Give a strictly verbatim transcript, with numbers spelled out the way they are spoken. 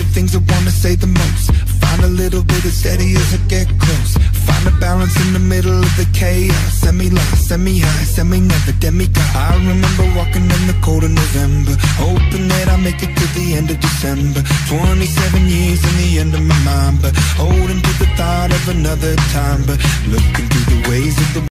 things I wanna say the most. Find a little bit of steady as I get close. Find a balance in the middle of the chaos. Semi-lost, semi-high, semi-never, demigod. I remember walking in the cold of November, hoping that I'll make it to the end of December. Twenty-seven years in the end of my mind, but holding to the thought of another time. But looking through the ways of the